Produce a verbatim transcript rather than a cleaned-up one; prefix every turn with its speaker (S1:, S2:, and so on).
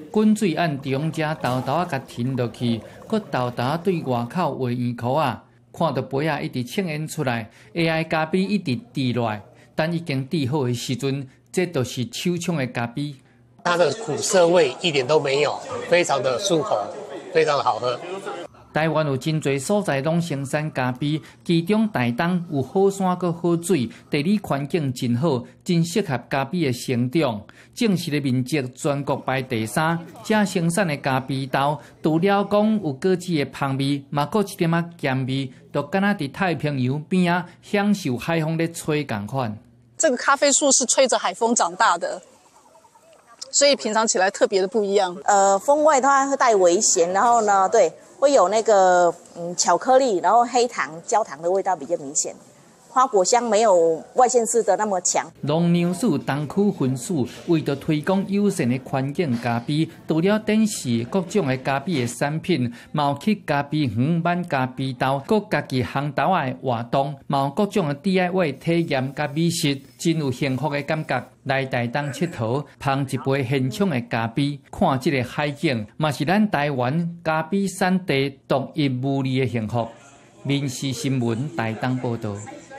S1: 滚水按中只豆豆啊，甲停落去，佮豆豆对外口画圆箍啊，看到杯啊一直呈现出来 ，A I 咖啡一直滴落来，等已经滴好的时阵，这就是手冲的咖啡。
S2: 它的苦涩味一点都没有，非常的顺口，非常的好喝。
S1: 台湾有真侪所在拢生产咖啡，其中台东有好山佮好水，地理环境真好，真适合咖啡的生长。正式的面积全国排第三，这生产的咖啡豆，除了讲有果子的香味，嘛佮一点仔咸味，就敢若伫太平洋边啊享受海风的吹共款。
S3: 这个咖啡树是吹着海风长大的。所以品尝起来特别的不一样。
S4: 呃，风味的话会带微咸，然后呢，对，会有那个嗯巧克力，然后黑糖、焦糖的味道比较明显。花果香没有外县市的那么强。
S1: 农粮署东区分署为着推广友善的环境咖啡，除了展示各种的咖啡的产品，嘛有去咖啡园买咖啡豆，佮家己烘豆仔的活动，嘛有各种的 D I Y 体验甲美食，真有幸福的感觉。来台东佚佗，捧一杯现冲的咖啡，看这个海景，嘛是咱台湾咖啡产地独一无二的幸福。民视新闻台东报道。